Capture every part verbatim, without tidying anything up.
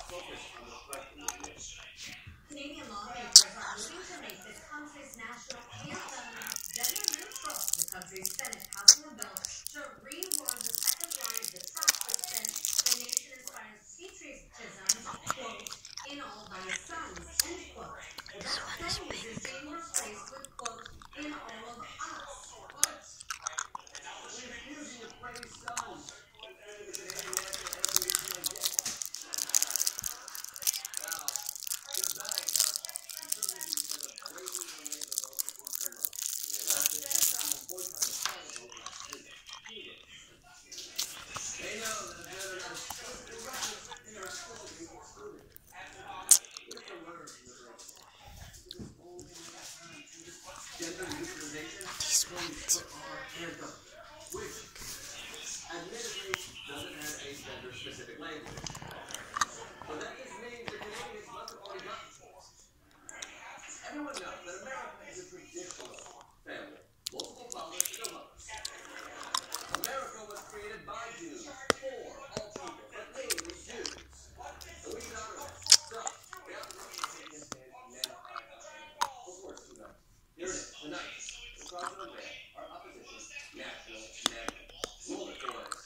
Canadian lawmakers are moving to make the country's national anthem gender neutral. The country's Senate passing a bill to reword the second line of the track that says the nation inspires patriotism, quote, in all thy sons, end quote. Well, that phrase is being replaced with, quote, in all of us. What? Refusing to praise sons. Gender neutralization for our anthem, which admittedly doesn't have a gender-specific language. But that just means the Canadians must have already gotten it. Everyone knows that America is a traditional family. Multiple fathers, no mothers. America was created by Jews, for all people, but mainly Jews. And we should honor that. So, we have to look at this and now, of course, you know. Here it is, tonight, the Cross and Red, our opposition, national anthem. Roll it for us.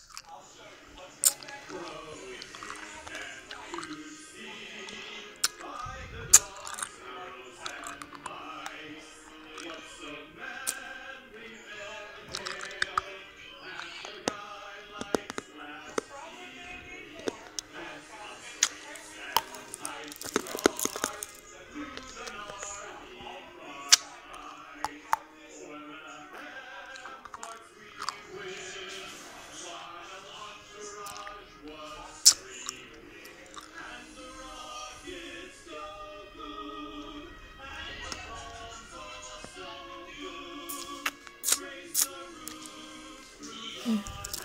Mm.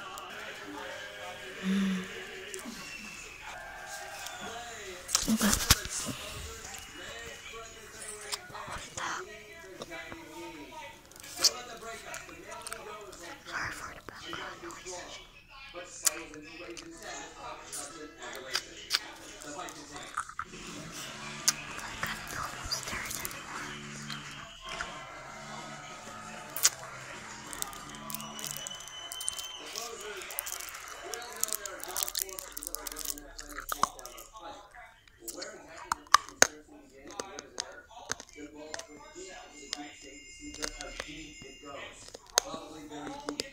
Mm. Okay. Sorry for the background noise. I gotta go upstairs anymore.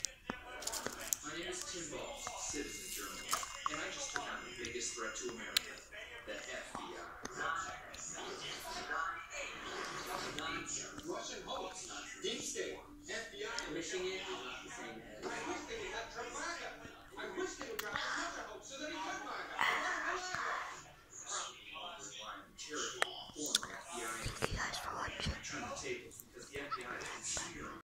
Citizen journalist, and I just took on the biggest threat to America.